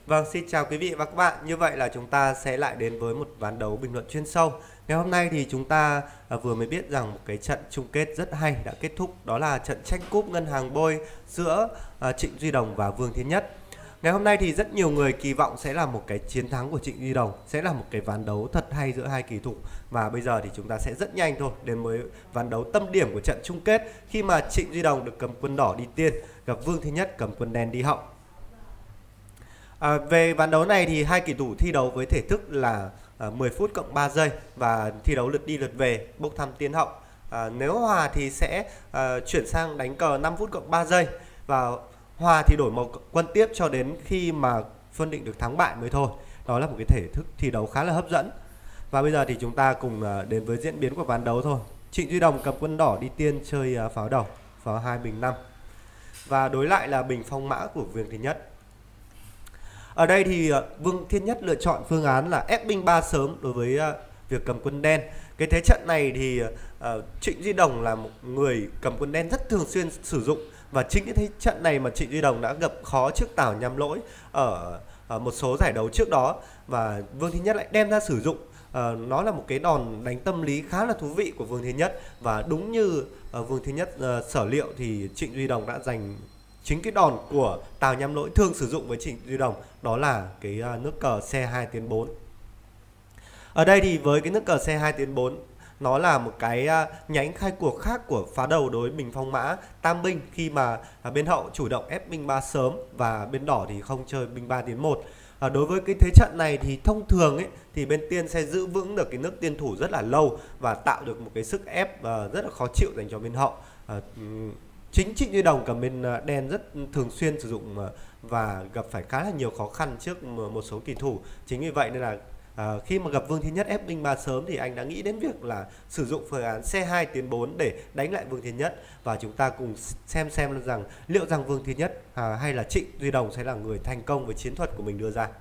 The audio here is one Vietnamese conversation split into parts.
Vâng, xin chào quý vị và các bạn. Như vậy là chúng ta sẽ lại đến với một ván đấu bình luận chuyên sâu. Ngày hôm nay thì chúng ta vừa mới biết rằng một cái trận chung kết rất hay đã kết thúc. Đó là trận tranh cúp ngân hàng Bôi giữa Trịnh Duy Đồng và Vương Thiên Nhất. Ngày hôm nay thì rất nhiều người kỳ vọng sẽ là một cái chiến thắng của Trịnh Duy Đồng, sẽ là một cái ván đấu thật hay giữa hai kỳ thủ. Và bây giờ thì chúng ta sẽ rất nhanh thôi đến với ván đấu tâm điểm của trận chung kết, khi mà Trịnh Duy Đồng được cầm quân đỏ đi tiên, gặp Vương Thiên Nhất cầm quân đen đi hậu. Về ván đấu này thì hai kỳ thủ thi đấu với thể thức là 10 phút cộng 3 giây và thi đấu lượt đi lượt về, bốc thăm tiên hậu. Nếu hòa thì sẽ chuyển sang đánh cờ 5 phút cộng 3 giây và hòa thì đổi màu quân tiếp cho đến khi mà phân định được thắng bại mới thôi. Đó là một cái thể thức thi đấu khá là hấp dẫn. Và bây giờ thì chúng ta cùng đến với diễn biến của ván đấu thôi. Trịnh Duy Đồng cầm quân đỏ đi tiên chơi pháo đầu, pháo 2 bình 5. Và đối lại là bình phong mã của Vương Thiên Nhất. Ở đây thì Vương Thiên Nhất lựa chọn phương án là ép binh 3 sớm đối với việc cầm quân đen. Cái thế trận này thì Trịnh Duy Đồng là một người cầm quân đen rất thường xuyên sử dụng. Và chính cái thế trận này mà Trịnh Duy Đồng đã gặp khó trước Tào Nham Lỗi ở một số giải đấu trước đó. Và Vương Thiên Nhất lại đem ra sử dụng. Nó là một cái đòn đánh tâm lý khá là thú vị của Vương Thiên Nhất. Và đúng như Vương Thiên Nhất sở liệu thì Trịnh Duy Đồng đã giành chính cái đòn của Tào Nham Lỗi thường sử dụng với Trịnh Duy Đồng, đó là cái nước cờ C2 tiến 4. Ở đây thì với cái nước cờ C2 tiến 4, nó là một cái nhánh khai cuộc khác của phá đầu đối bình phong mã tam binh, khi mà bên hậu chủ động ép binh 3 sớm và bên đỏ thì không chơi binh 3 tiến 1. Đối với cái thế trận này thì thông thường ấy thì bên tiên sẽ giữ vững được cái nước tiên thủ rất là lâu và tạo được một cái sức ép rất là khó chịu dành cho bên hậu. Chính Trịnh Duy Đồng cầm bên đen rất thường xuyên sử dụng và gặp phải khá là nhiều khó khăn trước một số kỳ thủ. Chính vì vậy nên là khi mà gặp Vương Thiên Nhất ép binh 3 sớm thì anh đã nghĩ đến việc là sử dụng phương án C2 tiến 4 để đánh lại Vương Thiên Nhất. Và chúng ta cùng xem rằng liệu rằng Vương Thiên Nhất hay là Trịnh Duy Đồng sẽ là người thành công với chiến thuật của mình đưa ra.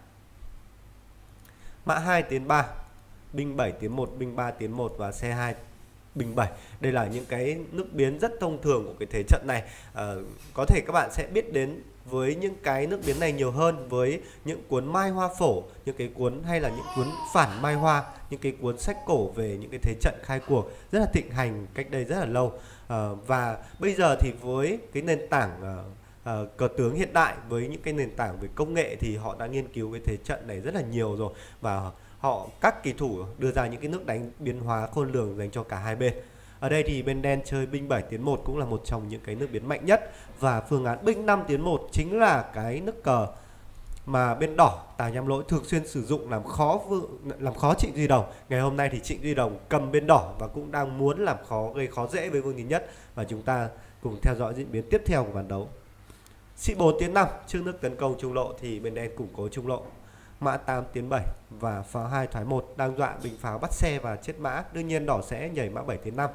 Mã 2 tiến 3, binh 7 tiến 1, binh 3 tiến 1 và C2 bình 7. Đây là những cái nước biến rất thông thường của cái thế trận này. Có thể các bạn sẽ biết đến với những cái nước biến này nhiều hơn với những cuốn Mai Hoa Phổ, những cái cuốn hay là những cuốn phản Mai Hoa, những cái cuốn sách cổ về những cái thế trận khai cuộc rất là thịnh hành cách đây rất là lâu. Và bây giờ thì với cái nền tảng cờ tướng hiện đại, với những cái nền tảng về công nghệ thì họ đã nghiên cứu cái thế trận này rất là nhiều rồi, và các kỳ thủ đưa ra những cái nước đánh biến hóa khôn lường dành cho cả hai bên. Ở đây thì bên đen chơi binh 7 tiến 1 cũng là một trong những cái nước biến mạnh nhất, và phương án binh 5 tiến 1 chính là cái nước cờ mà bên đỏ Tào Nham Lỗi thường xuyên sử dụng làm khó Trịnh Duy Đồng. Ngày hôm nay thì Trịnh Duy Đồng cầm bên đỏ và cũng đang muốn làm khó, gây khó dễ với Vương Thiên Nhất, và chúng ta cùng theo dõi diễn biến tiếp theo của ván đấu. Sĩ 4 tiến 5 trước nước tấn công trung lộ thì bên đen củng cố trung lộ. Mã 8 tiến 7 và pháo 2 thoái 1 đang dọa bình pháo bắt xe và chết mã. Đương nhiên đỏ sẽ nhảy mã 7 tiến 5.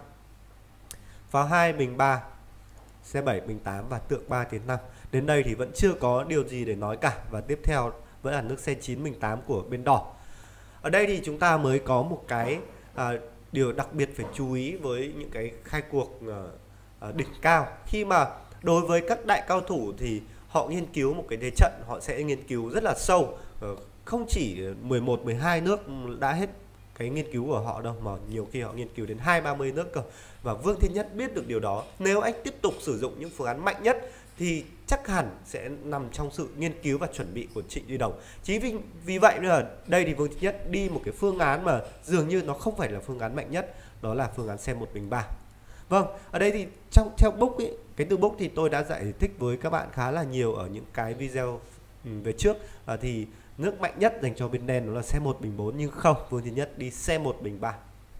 Pháo 2 bình 3, C7 bình 8 và tượng 3 tiến 5. Đến đây thì vẫn chưa có điều gì để nói cả, và tiếp theo vẫn là nước C9 bình 8 của bên đỏ. Ở đây thì chúng ta mới có một cái điều đặc biệt phải chú ý với những cái khai cuộc đỉnh cao, khi mà đối với các đại cao thủ thì họ nghiên cứu một cái thế trận, họ sẽ nghiên cứu rất là sâu. Không chỉ 11, 12 nước đã hết cái nghiên cứu của họ đâu, mà nhiều khi họ nghiên cứu đến 20-30 nước cơ. Và Vương Thiên Nhất biết được điều đó. Nếu anh tiếp tục sử dụng những phương án mạnh nhất thì chắc hẳn sẽ nằm trong sự nghiên cứu và chuẩn bị của Trịnh Duy Đồng. Chính vì vậy nên là đây thì Vương Thiên Nhất đi một cái phương án mà dường như nó không phải là phương án mạnh nhất, đó là phương án C1 bình 3. Vâng, ở đây thì theo book ấy, cái từ book thì tôi đã giải thích với các bạn khá là nhiều ở những cái video về trước. Thì nước mạnh nhất dành cho bên đen đó là C1 bình 4, nhưng không, Vương Thiên Nhất đi C1 bình 3.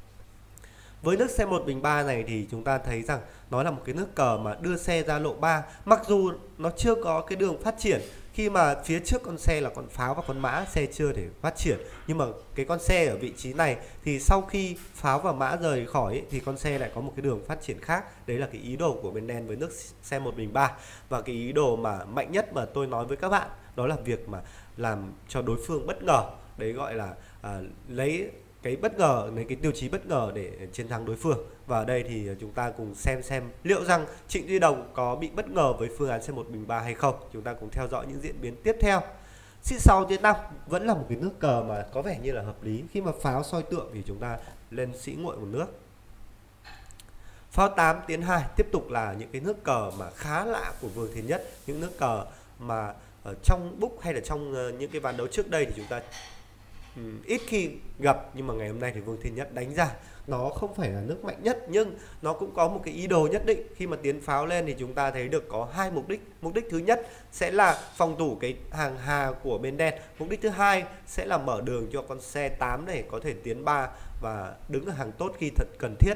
Với nước C1 bình 3 này thì chúng ta thấy rằng nó là một cái nước cờ mà đưa xe ra lộ 3. Mặc dù nó chưa có cái đường phát triển, khi mà phía trước con xe là con pháo và con mã, xe chưa thể phát triển. Nhưng mà cái con xe ở vị trí này thì sau khi pháo và mã rời khỏi ấy, thì con xe lại có một cái đường phát triển khác. Đấy là cái ý đồ của bên đen với nước C1 bình 3. Và cái ý đồ mà mạnh nhất mà tôi nói với các bạn, đó là việc mà làm cho đối phương bất ngờ. Đấy gọi là lấy cái bất ngờ, lấy cái tiêu chí bất ngờ để chiến thắng đối phương. Và ở đây thì chúng ta cùng xem liệu rằng Trịnh Duy Đồng có bị bất ngờ với phương án C1 bình 3 hay không. Chúng ta cùng theo dõi những diễn biến tiếp theo. C6 tiến 5 vẫn là một cái nước cờ mà có vẻ như là hợp lý. Khi mà pháo soi tượng thì chúng ta lên sĩ nguội một nước. Pháo 8 tiến 2 tiếp tục là những cái nước cờ mà khá lạ của Vương Thiên Nhất, những nước cờ mà ở trong book hay là trong những cái ván đấu trước đây thì chúng ta ít khi gặp, nhưng mà ngày hôm nay thì Vương Thiên Nhất đánh ra nó không phải là nước mạnh nhất, nhưng nó cũng có một cái ý đồ nhất định. Khi mà tiến pháo lên thì chúng ta thấy được có hai mục đích. Mục đích thứ nhất sẽ là phòng thủ cái hàng hà của bên đen. Mục đích thứ hai sẽ là mở đường cho con xe 8 này có thể tiến 3 và đứng ở hàng tốt khi thật cần thiết.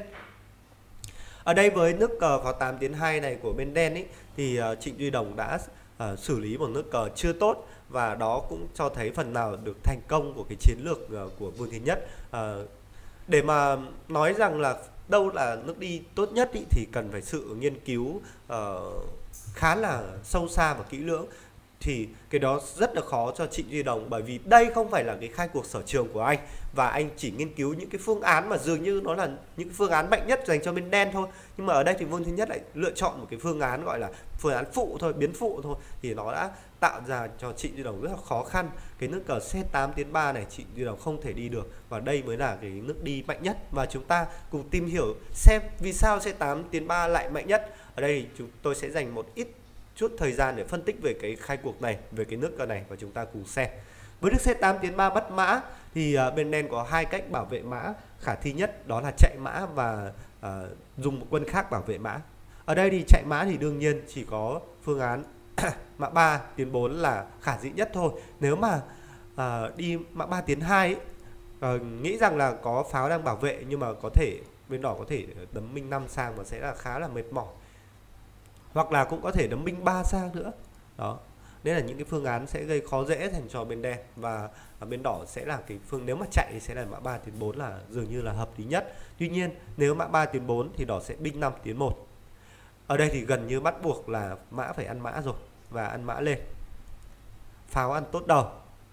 Ở đây với nước cờ pháo 8 tiến 2 này của bên đen ấy, thì Trịnh Duy Đồng đã xử lý một nước cờ chưa tốt, và đó cũng cho thấy phần nào được thành công của cái chiến lược của Vương Thiên Nhất. Để mà nói rằng là đâu là nước đi tốt nhất ý, thì cần phải sự nghiên cứu khá là sâu xa và kỹ lưỡng. Thì cái đó rất là khó cho Trịnh Duy Đồng, bởi vì đây không phải là cái khai cuộc sở trường của anh, và anh chỉ nghiên cứu những cái phương án mà dường như nó là những phương án mạnh nhất dành cho bên đen thôi. Nhưng mà ở đây thì Vương Thiên Nhất lại lựa chọn một cái phương án gọi là phương án phụ thôi, biến phụ thôi, thì nó đã tạo ra cho Trịnh Duy Đồng rất là khó khăn. Cái nước cờ C8 tiến 3 này Trịnh Duy Đồng không thể đi được, và đây mới là cái nước đi mạnh nhất. Và chúng ta cùng tìm hiểu xem vì sao C8 tiến 3 lại mạnh nhất. Ở đây thì chúng tôi sẽ dành một ít chút thời gian để phân tích về cái khai cuộc này, về cái nước cờ này, và chúng ta cùng xem. Với nước C8 tiến 3 bắt mã thì bên đen có hai cách bảo vệ mã khả thi nhất, đó là chạy mã và dùng một quân khác bảo vệ mã. Ở đây thì chạy mã thì đương nhiên chỉ có phương án mã 3 tiến 4 là khả dĩ nhất thôi. Nếu mà đi mã 3 tiến 2 ấy, nghĩ rằng là có pháo đang bảo vệ, nhưng mà có thể bên đỏ có thể đấm binh 5 sang và sẽ là khá là mệt mỏi, hoặc là cũng có thể đấm binh 3 sang nữa. Đó, đây là những cái phương án sẽ gây khó dễ dành cho bên đen, và bên đỏ sẽ là cái nếu mà chạy thì sẽ là mã 3 tiến 4 là dường như là hợp lý nhất. Tuy nhiên nếu mã 3 tiến 4 thì đỏ sẽ binh 5 tiến 1. Ở đây thì gần như bắt buộc là mã phải ăn mã rồi, và ăn mã lên. Pháo ăn tốt đầu.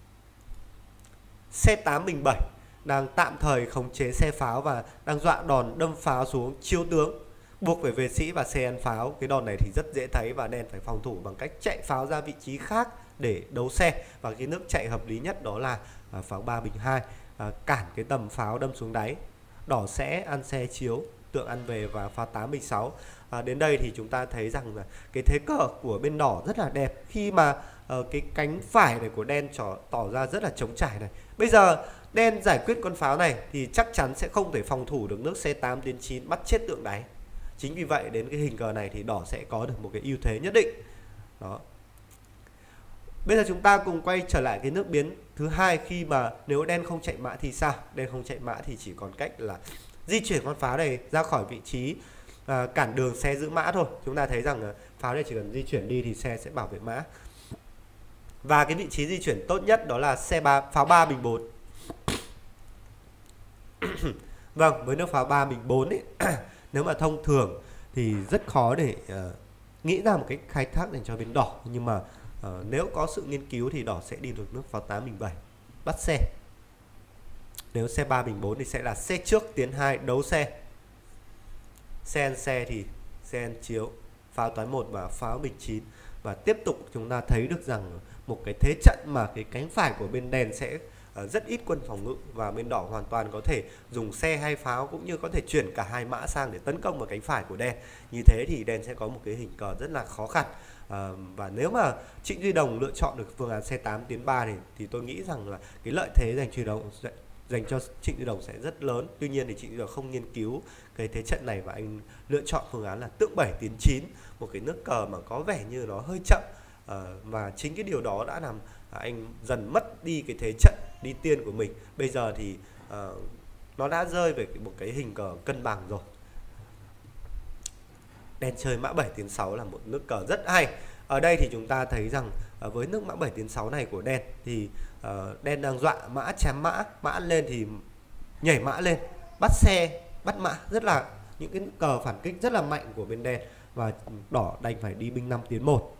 C8 bình 7 đang tạm thời khống chế xe pháo và đang dọa đòn đâm pháo xuống chiếu tướng, buộc phải về sĩ và xe ăn pháo. Cái đòn này thì rất dễ thấy, và đen phải phòng thủ bằng cách chạy pháo ra vị trí khác để đấu xe. Và cái nước chạy hợp lý nhất đó là pháo 3 bình 2, cản cái tầm pháo đâm xuống đáy. Đỏ sẽ ăn xe chiếu, tượng ăn về, và pháo 8 bình 6. Đến đây thì chúng ta thấy rằng là cái thế cờ của bên đỏ rất là đẹp, khi mà cái cánh phải này của đen tỏ ra rất là trống trải này. Bây giờ đen giải quyết con pháo này thì chắc chắn sẽ không thể phòng thủ được nước C8 tiến 9 bắt chết tượng đáy. Chính vì vậy đến cái hình cờ này thì đỏ sẽ có được một cái ưu thế nhất định. Đó. Bây giờ chúng ta cùng quay trở lại cái nước biến thứ hai, khi mà nếu đen không chạy mã thì sao? Đen không chạy mã thì chỉ còn cách là di chuyển con pháo này ra khỏi vị trí cản đường xe giữ mã thôi. Chúng ta thấy rằng pháo này chỉ cần di chuyển đi thì xe sẽ bảo vệ mã. Và cái vị trí di chuyển tốt nhất đó là pháo 3 bình 4. Vâng, với nước pháo 3 bình 4 ấy, nếu mà thông thường thì rất khó để nghĩ ra một cái khai thác dành cho bên đỏ. Nhưng mà nếu có sự nghiên cứu thì đỏ sẽ đi được nước pháo 8 bình 7 bắt xe. Nếu xe 3 bình 4 thì sẽ là xe trước tiến 2 đấu xe. Xe ăn xe thì xe ăn chiếu, pháo toái 1 và pháo bình 9. Và tiếp tục chúng ta thấy được rằng một cái thế trận mà cái cánh phải của bên đen sẽ rất ít quân phòng ngự, và bên đỏ hoàn toàn có thể dùng xe hay pháo, cũng như có thể chuyển cả hai mã sang để tấn công vào cánh phải của đen. Như thế thì đen sẽ có một cái hình cờ rất là khó khăn. Và nếu mà Trịnh Duy Đồng lựa chọn được phương án C8 tiến 3 thì tôi nghĩ rằng là cái lợi thế dành cho Trịnh Duy Đồng sẽ rất lớn. Tuy nhiên thì Trịnh Duy Đồng không nghiên cứu cái thế trận này, và anh lựa chọn phương án là tượng 7 tiến 9, một cái nước cờ mà có vẻ như nó hơi chậm. Và chính cái điều đó đã làm anh dần mất đi cái thế trận đi tiên của mình. Bây giờ thì nó đã rơi về một cái hình cờ cân bằng rồi. Đen chơi mã 7 tiến 6 là một nước cờ rất hay. Ở đây thì chúng ta thấy rằng với nước mã 7 tiến 6 này của đen thì đen đang dọa mã chém mã, mã lên thì nhảy mã lên, bắt xe, bắt mã, rất là những cái cờ phản kích rất là mạnh của bên đen, và đỏ đành phải đi binh 5 tiến 1.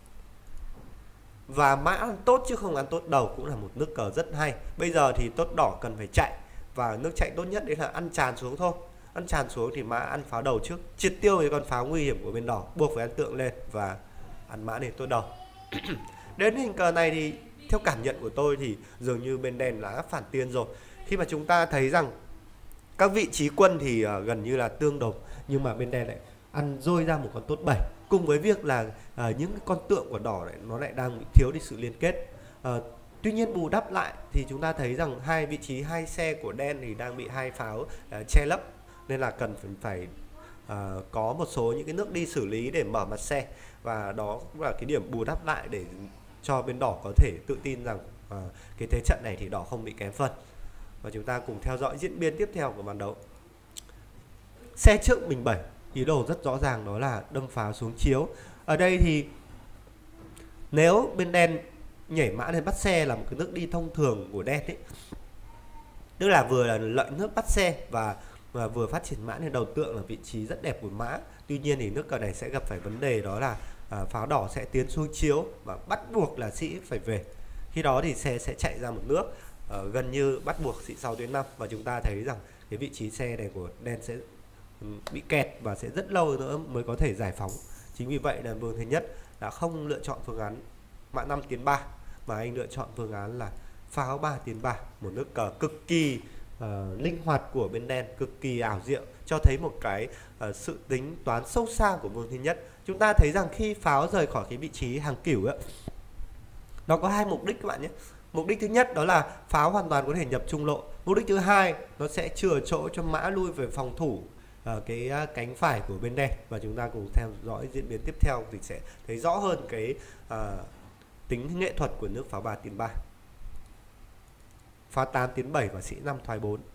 Và mã ăn tốt chứ không ăn tốt đầu cũng là một nước cờ rất hay. Bây giờ thì tốt đỏ cần phải chạy, và nước chạy tốt nhất đấy là ăn tràn xuống thôi. Ăn tràn xuống thì mã ăn pháo đầu trước, triệt tiêu cái con pháo nguy hiểm của bên đỏ, buộc phải ăn tượng lên và ăn mã để tốt đầu. Đến hình cờ này thì theo cảm nhận của tôi thì dường như bên đen đã phản tiên rồi. Khi mà chúng ta thấy rằng các vị trí quân thì gần như là tương đồng, nhưng mà bên đen lại ăn dôi ra một con tốt 7, cùng với việc là những con tượng của đỏ này nó lại đang bị thiếu đi sự liên kết. Tuy nhiên bù đắp lại thì chúng ta thấy rằng hai vị trí hai xe của đen thì đang bị hai pháo che lấp, nên là cần phải có một số những cái nước đi xử lý để mở mặt xe, và đó cũng là cái điểm bù đắp lại để cho bên đỏ có thể tự tin rằng cái thế trận này thì đỏ không bị kém phần. Và chúng ta cùng theo dõi diễn biến tiếp theo của màn đấu. Xe trước bình 7, ý đồ rất rõ ràng đó là đâm pháo xuống chiếu. Ở đây thì nếu bên đen nhảy mã lên bắt xe là một cái nước đi thông thường của đen ấy, tức là vừa là lợi nước bắt xe và vừa phát triển mã lên đầu tượng là vị trí rất đẹp của mã. Tuy nhiên thì nước cờ này sẽ gặp phải vấn đề đó là pháo đỏ sẽ tiến xuống chiếu và bắt buộc là sĩ phải về. Khi đó thì xe sẽ chạy ra một nước, gần như bắt buộc sĩ 6 tuyến 5, và chúng ta thấy rằng cái vị trí xe này của đen sẽ bị kẹt và sẽ rất lâu nữa mới có thể giải phóng. Chính vì vậy là Vương Thế Nhất đã không lựa chọn phương án mã 5 tiến 3, mà anh lựa chọn phương án là pháo 3 tiến 3, một nước cờ cực kỳ linh hoạt của bên đen, cực kỳ ảo diệu, cho thấy một cái sự tính toán sâu xa của Vương Thế Nhất. Chúng ta thấy rằng khi pháo rời khỏi cái vị trí hàng cửu ấy, nó có hai mục đích các bạn nhé. Mục đích thứ nhất đó là pháo hoàn toàn có thể nhập trung lộ. Mục đích thứ hai, nó sẽ chừa chỗ cho mã lui về phòng thủ cái cánh phải của bên đen. Và chúng ta cùng theo dõi diễn biến tiếp theo thì sẽ thấy rõ hơn cái tính nghệ thuật của nước pháo 3 tiến 3. Pháo 8 tiến 7 và sĩ 5 thoái 4.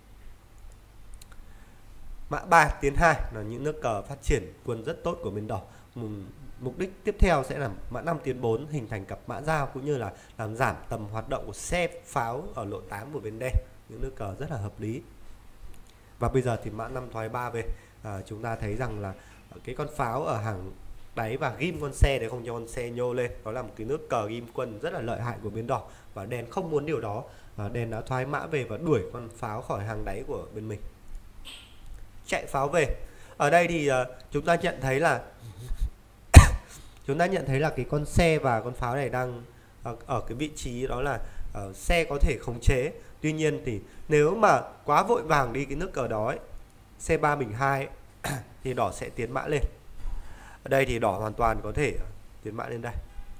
Mã 3 tiến 2 là những nước cờ phát triển quân rất tốt của bên đỏ. Mục đích tiếp theo sẽ là mã 5 tiến 4 hình thành cặp mã giao, cũng như là làm giảm tầm hoạt động của xe pháo ở lộ 8 của bên đen. Những nước cờ rất là hợp lý. Và bây giờ thì mã 5 thoái 3 về. Chúng ta thấy rằng là cái con pháo ở hàng đáy và ghim con xe để không cho con xe nhô lên, đó là một cái nước cờ ghim quân rất là lợi hại của bên đỏ, và đen không muốn điều đó. Đen đã thoái mã về và đuổi con pháo khỏi hàng đáy của bên mình. Chạy pháo về. Ở đây thì chúng ta nhận thấy là cái con xe và con pháo này đang ở cái vị trí đó là xe có thể khống chế. Tuy nhiên thì nếu mà quá vội vàng đi cái nước cờ đó ấy, xe 3 bình 2 ấy, thì đỏ sẽ tiến mã lên. Ở đây thì đỏ hoàn toàn có thể tiến mã lên đây.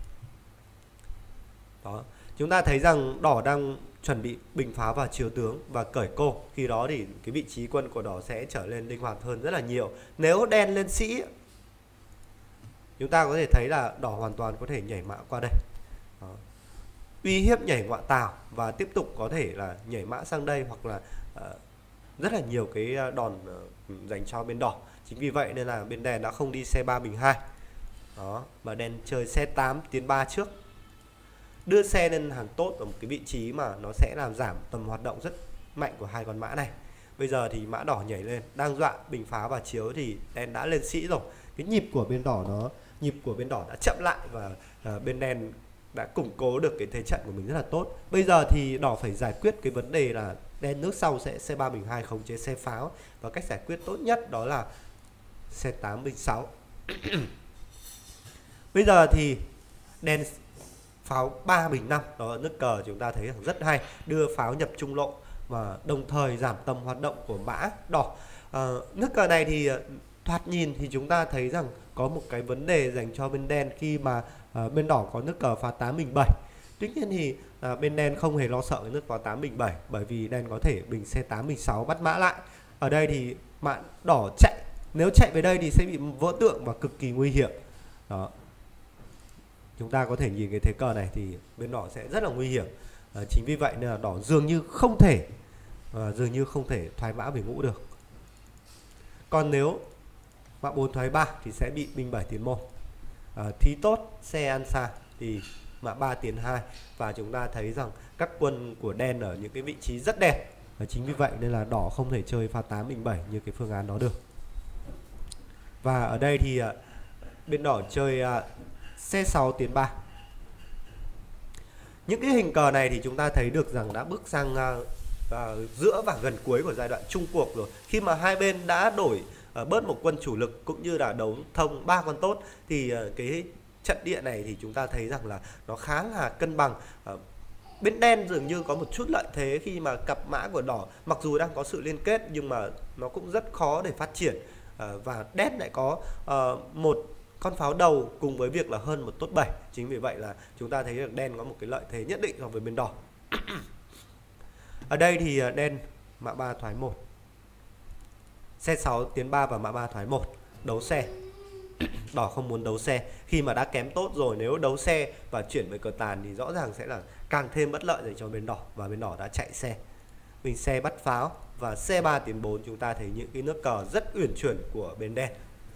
Đó. Chúng ta thấy rằng đỏ đang chuẩn bị bình pháo vào chiếu tướng và cởi cô. Khi đó thì cái vị trí quân của đỏ sẽ trở lên linh hoạt hơn rất là nhiều. Nếu đen lên sĩ, chúng ta có thể thấy là đỏ hoàn toàn có thể nhảy mã qua đây. Đó. Uy hiếp nhảy ngoại tào và tiếp tục có thể là nhảy mã sang đây, hoặc là rất là nhiều cái đòn dành cho bên đỏ. Chính vì vậy nên là bên đen đã không đi xe 3 bình 2. Đó, mà đen chơi xe 8 tiến 3 trước. Đưa xe lên hàng tốt ở một cái vị trí mà nó sẽ làm giảm tầm hoạt động rất mạnh của hai con mã này. Bây giờ thì mã đỏ nhảy lên, đang dọa bình phá và chiếu thì đen đã lên sĩ rồi. Cái nhịp của bên đỏ đã chậm lại, và bên đen đã củng cố được cái thế trận của mình rất là tốt. Bây giờ thì đỏ phải giải quyết cái vấn đề là đen nước sau sẽ xe 3 bình 2 khống chế xe pháo, và cách giải quyết tốt nhất đó là xe 8 bình 6. Bây giờ thì đen pháo 3 bình 5, đó là nước cờ chúng ta thấy rất hay, đưa pháo nhập trung lộ và đồng thời giảm tầm hoạt động của mã đỏ. Nước cờ này thì thoạt nhìn thì chúng ta thấy rằng có một cái vấn đề dành cho bên đen khi mà bên đỏ có nước cờ phá 8 bình 7. Tuy nhiên thì bên đen không hề lo sợ cái nước phá 8 bình 7, bởi vì đen có thể bình xe 8 bình 6 bắt mã lại. Ở đây thì mã đỏ chạy, nếu chạy về đây thì sẽ bị vỡ tượng và cực kỳ nguy hiểm. Đó. Chúng ta có thể nhìn cái thế cờ này thì bên đỏ sẽ rất là nguy hiểm. Chính vì vậy nên là đỏ dường như không thể thoái mã về ngũ được. Còn nếu mã 4 thoái 3 thì sẽ bị binh 7 tiến 1. Thí tốt xe ăn xa thì mã 3 tiến 2, và chúng ta thấy rằng các quân của đen ở những cái vị trí rất đẹp. Chính vì vậy nên là đỏ không thể chơi pha 8 bình 7 như cái phương án đó được. Và ở đây thì bên đỏ chơi xe 6 tiến 3. Những cái hình cờ này thì chúng ta thấy được rằng đã bước sang giữa và gần cuối của giai đoạn chung cuộc rồi. Khi mà hai bên đã đổi bớt một quân chủ lực cũng như là đấu thông 3 con tốt, thì cái trận địa này thì chúng ta thấy rằng là nó khá là cân bằng. Bên đen dường như có một chút lợi thế khi mà cặp mã của đỏ mặc dù đang có sự liên kết nhưng mà nó cũng rất khó để phát triển. Và đen lại có một con pháo đầu cùng với việc là hơn một tốt 7. Chính vì vậy là chúng ta thấy được đen có một cái lợi thế nhất định so với bên đỏ. Ở đây thì đen mã 3 thoái 1, xe 6 tiến 3 và mã 3 thoái 1, đấu xe. Đỏ không muốn đấu xe khi mà đã kém tốt rồi, nếu đấu xe và chuyển về cờ tàn thì rõ ràng sẽ là càng thêm bất lợi dành cho bên đỏ, và bên đỏ đã chạy xe. Mình xe bắt pháo và C3 tiến 4, chúng ta thấy những cái nước cờ rất uyển chuyển của bên đen.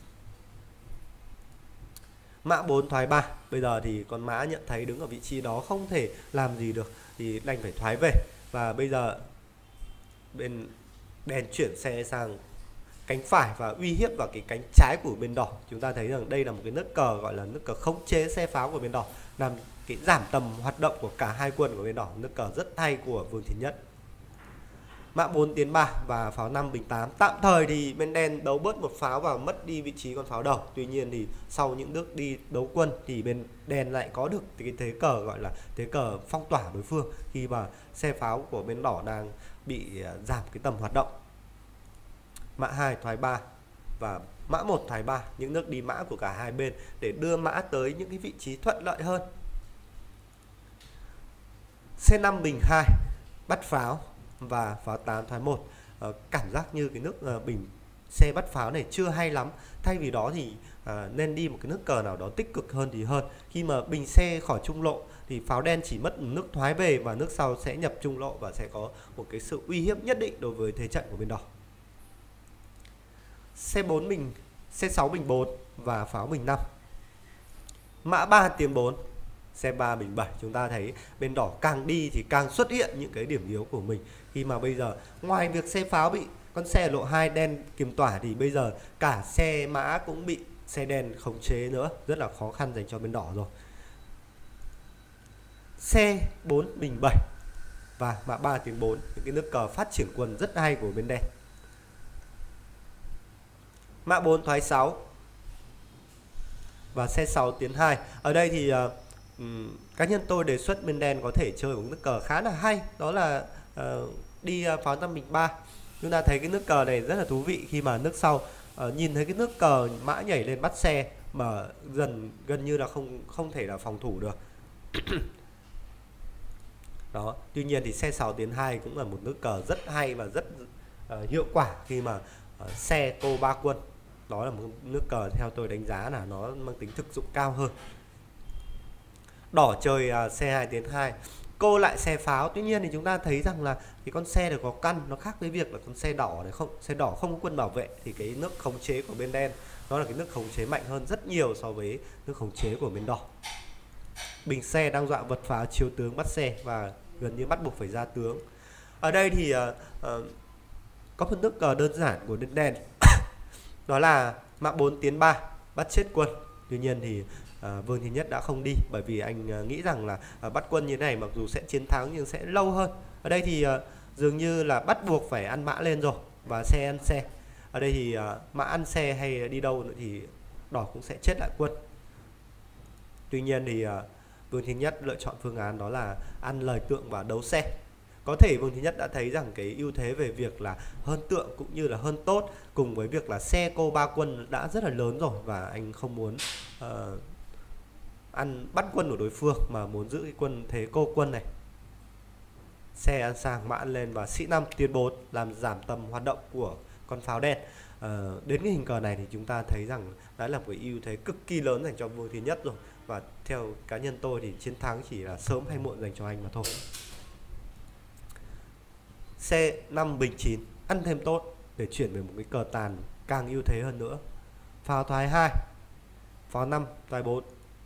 Mã 4 thoái 3, bây giờ thì con mã nhận thấy đứng ở vị trí đó không thể làm gì được thì đành phải thoái về, và bây giờ bên đen chuyển xe sang cánh phải và uy hiếp vào cái cánh trái của bên đỏ. Chúng ta thấy rằng đây là một cái nước cờ gọi là nước cờ khống chế xe pháo của bên đỏ, làm cái giảm tầm hoạt động của cả hai quân của bên đỏ. Nước cờ rất hay của Vương Thiên Nhất. Mã 4 tiến 3 và pháo 5 bình 8. Tạm thời thì bên đen đấu bớt một pháo và mất đi vị trí con pháo đầu. Tuy nhiên thì sau những bước đi đấu quân thì bên đen lại có được cái thế cờ gọi là thế cờ phong tỏa đối phương khi mà xe pháo của bên đỏ đang bị giảm cái tầm hoạt động. Mã 2 thoái 3 và mã 1 thoái 3, những nước đi mã của cả hai bên để đưa mã tới những cái vị trí thuận lợi hơn. C5 bình 2 bắt pháo và pháo 8 thoái 1. Cảm giác như cái nước bình xe bắt pháo này chưa hay lắm. Thay vì đó thì nên đi một cái nước cờ nào đó tích cực hơn thì hơn. Khi mà bình xe khỏi trung lộ thì pháo đen chỉ mất nước thoái về và nước sau sẽ nhập trung lộ và sẽ có một cái sự uy hiếp nhất định đối với thế trận của bên đỏ. C4 bình, C6 bình 4 và pháo bình 5. Mã 3 tiến 4, C3 bình 7. Chúng ta thấy bên đỏ càng đi thì càng xuất hiện những cái điểm yếu của mình. Khi mà bây giờ ngoài việc xe pháo bị con xe lộ 2 đen kiềm tỏa thì bây giờ cả xe mã cũng bị xe đen khống chế nữa, rất là khó khăn dành cho bên đỏ rồi. C4 bình 7 và mã 3 tiến 4, những cái nước cờ phát triển quân rất hay của bên đen. Mã 4 thoái 6 và C6 tiến 2. Ở đây thì cá nhân tôi đề xuất bên đen có thể chơi một nước cờ khá là hay, đó là đi pháo 5 bình 3. Chúng ta thấy cái nước cờ này rất là thú vị khi mà nước sau nhìn thấy cái nước cờ mã nhảy lên bắt xe mà gần như là không thể là phòng thủ được. Đó, tuy nhiên thì C6 tiến 2 cũng là một nước cờ rất hay và rất hiệu quả khi mà xe tô 3 quân. Đó là một nước cờ theo tôi đánh giá là nó mang tính thực dụng cao hơn. Đỏ chơi C2 tiến 2, cô lại xe pháo. Tuy nhiên thì chúng ta thấy rằng là cái con xe được có căn, nó khác với việc là con xe đỏ này xe đỏ không có quân bảo vệ thì cái nước khống chế của bên đen nó là cái nước khống chế mạnh hơn rất nhiều so với nước khống chế của bên đỏ. Bình xe đang dọa vật phá chiếu tướng bắt xe và gần như bắt buộc phải ra tướng. Ở đây thì có một nước cờ đơn giản của bên đen đó là mã 4 tiến 3 bắt chết quân. Tuy nhiên thì Vương Thiên Nhất đã không đi bởi vì anh nghĩ rằng là bắt quân như thế này mặc dù sẽ chiến thắng nhưng sẽ lâu hơn. Ở đây thì dường như là bắt buộc phải ăn mã lên rồi và xe ăn xe. Ở đây thì mã ăn xe hay đi đâu nữa thì đỏ cũng sẽ chết lại quân. Tuy nhiên thì Vương Thiên Nhất lựa chọn phương án đó là ăn lời tượng và đấu xe. Có thể Vương Thiên Nhất đã thấy rằng cái ưu thế về việc là hơn tượng cũng như là hơn tốt cùng với việc là xe cô 3 quân đã rất là lớn rồi và anh không muốn ăn bắt quân của đối phương mà muốn giữ cái quân thế cô quân này. Xe ăn sang mã ăn lên và sĩ 5 tiến 4 làm giảm tầm hoạt động của con pháo đen. Đến cái hình cờ này thì chúng ta thấy rằng đã là một cái ưu thế cực kỳ lớn dành cho Vương Thiên Nhất rồi, và theo cá nhân tôi thì chiến thắng chỉ là sớm hay muộn dành cho anh mà thôi. C5 bình 9 ăn thêm tốt để chuyển về một cái cờ tàn càng ưu thế hơn nữa. Pháo thoái 2, pháo 5 thoái 4.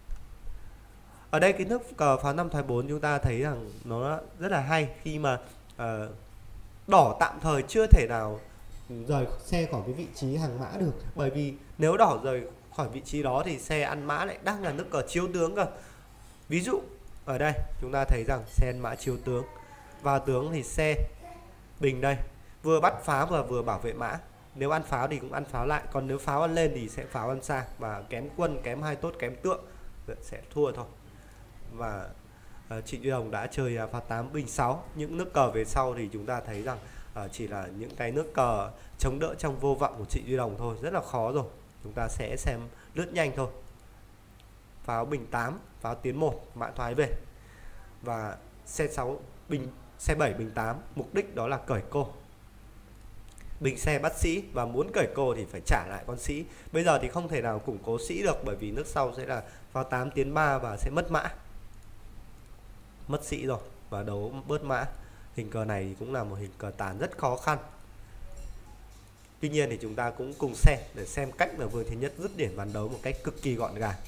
Ở đây cái nước cờ pháo 5 thoái 4 chúng ta thấy rằng nó rất là hay khi mà đỏ tạm thời chưa thể nào rời xe khỏi cái vị trí hàng mã được, bởi vì nếu đỏ rời khỏi vị trí đó thì xe ăn mã lại đang là nước cờ chiếu tướng cơ. Ví dụ ở đây chúng ta thấy rằng xe ăn mã chiếu tướng, vào tướng thì xe bình đây vừa bắt pháo và vừa bảo vệ mã. Nếu ăn pháo thì cũng ăn pháo lại, còn nếu pháo ăn lên thì sẽ pháo ăn sang và kém quân, kém hai tốt, kém tượng sẽ thua thôi. Và Trịnh Duy Đồng đã chơi pháo 8 bình 6. Những nước cờ về sau thì chúng ta thấy rằng chỉ là những cái nước cờ chống đỡ trong vô vọng của Trịnh Duy Đồng thôi, rất là khó rồi. Chúng ta sẽ xem lướt nhanh thôi. Pháo bình 8, pháo tiến 1, mã thoái về. Và xe 7 bình 8, mục đích đó là cởi cô. Bình xe bắt sĩ và muốn cởi cô thì phải trả lại con sĩ. Bây giờ thì không thể nào củng cố sĩ được, bởi vì nước sau sẽ là pháo 8 tiến 3 và sẽ mất mã. Mất sĩ rồi và đấu bớt mã. Hình cờ này cũng là một hình cờ tán rất khó khăn. Tuy nhiên thì chúng ta cũng cùng xem để xem cách mà Vương Thế Nhất dứt điểm ván đấu một cách cực kỳ gọn gàng.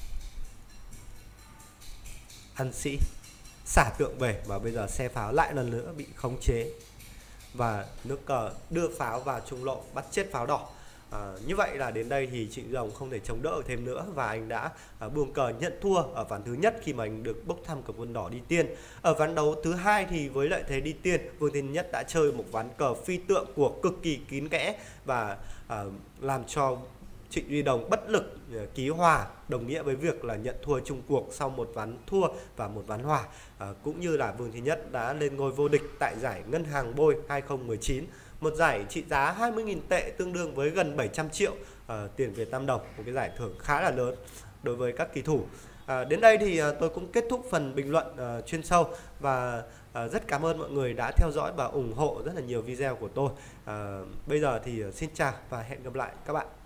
Ăn sĩ, xả tượng về và bây giờ xe pháo lại lần nữa bị khống chế. Và nước cờ đưa pháo vào trung lộ, bắt chết pháo đỏ. Như vậy là đến đây thì Trịnh Duy Đồng không thể chống đỡ thêm nữa và anh đã buông cờ nhận thua ở ván thứ nhất khi mà anh được bốc thăm cờ quân đỏ đi tiên. Ở ván đấu thứ hai thì với lợi thế đi tiên, Vương Thế Nhất đã chơi một ván cờ phi tượng của cực kỳ kín kẽ và làm cho Trịnh Duy Đồng bất lực ký hòa, đồng nghĩa với việc là nhận thua chung cuộc sau một ván thua và một ván hòa. Cũng như là Vương Thế Nhất đã lên ngôi vô địch tại giải Ngân hàng Bôi 2019, một giải trị giá 20.000 tệ tương đương với gần 700 triệu tiền Việt Nam đồng, một cái giải thưởng khá là lớn đối với các kỳ thủ. Đến đây thì tôi cũng kết thúc phần bình luận chuyên sâu và rất cảm ơn mọi người đã theo dõi và ủng hộ rất là nhiều video của tôi. Bây giờ thì xin chào và hẹn gặp lại các bạn.